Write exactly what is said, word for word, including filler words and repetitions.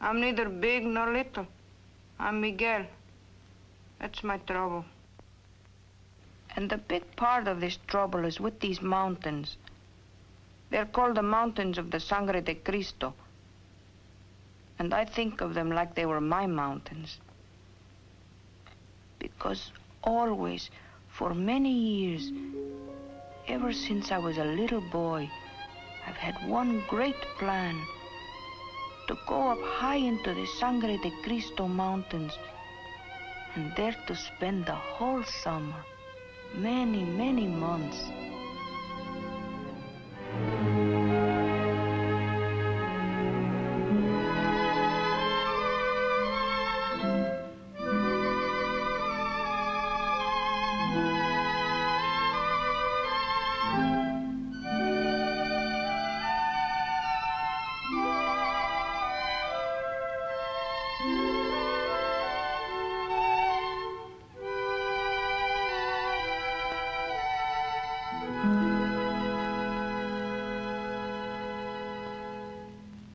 I'm neither big nor little. I'm Miguel. That's my trouble. And the big part of this trouble is with these mountains. They're called the mountains of the Sangre de Cristo. And I think of them like they were my mountains. Because always, for many years, ever since I was a little boy, I've had one great plan. To go up high into the Sangre de Cristo Mountains and there to spend the whole summer, many, many months.